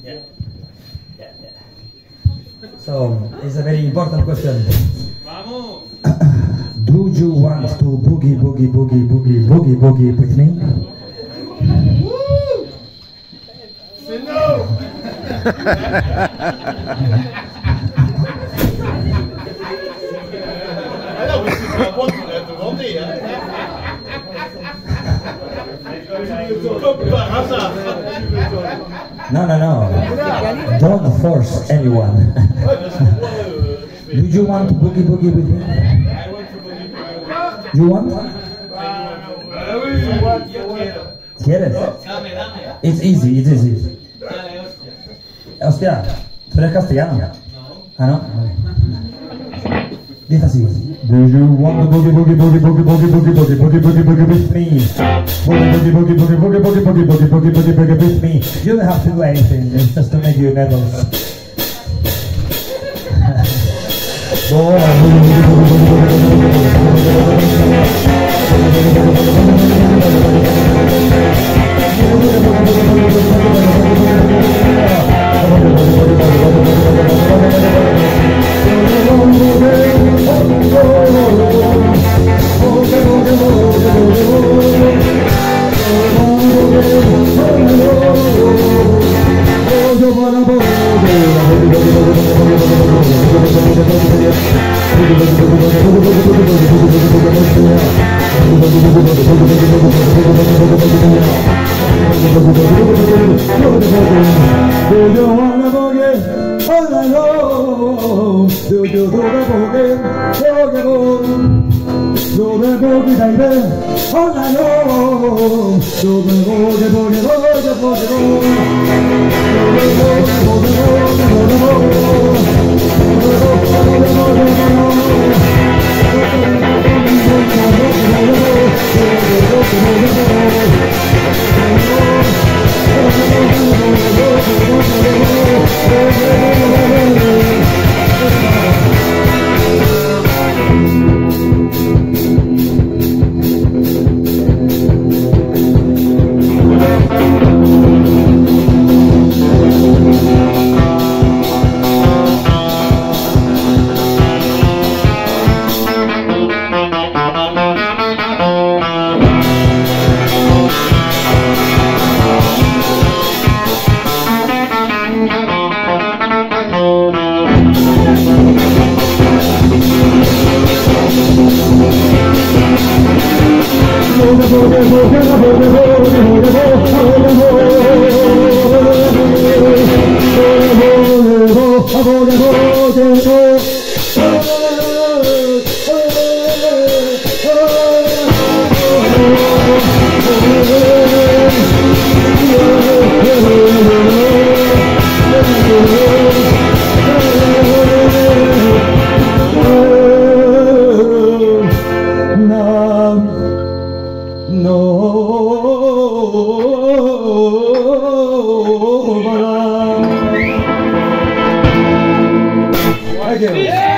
Yeah. So, it's a very important question. Do you want to boogie, boogie, boogie, boogie, boogie, boogie with me? Say no! Alors, mais c'est un bon qui l'a demandé, hein. Comme par hasard. No, no, no. Don't force anyone. Do you want to boogie, boogie with me? You want? ¿Quieres? It's easy, it's easy. Hostia, ¿tú eres castellano? Ah, no. Dice así. Do you want to boogie, boogie, boogie, boogie, boogie, boogie, boogie, boogie, boogie, boogie with me? Boogie, boogie, boogie, boogie, boogie, boogie, boogie, boogie, boogie, boogie with me. You don't have to do anything, it's just to make you nervous. Thank you.